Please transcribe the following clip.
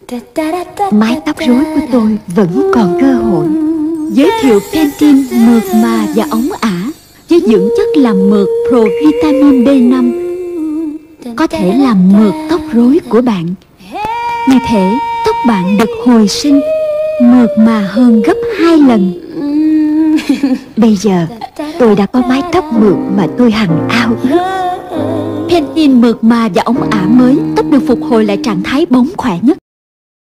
Mái tóc rối của tôi vẫn còn cơ hội. Giới thiệu Pantene mượt mà và óng ả với dưỡng chất làm mượt Provitamin B5 có thể làm mượt tóc rối của bạn. Như thế tóc bạn được hồi sinh, mượt mà hơn gấp 2 lần. Bây giờ tôi đã có mái tóc mượt mà tôi hằng ao ước. Pantene mượt mà và óng ả mới, tóc được phục hồi lại trạng thái bóng khỏe nhất.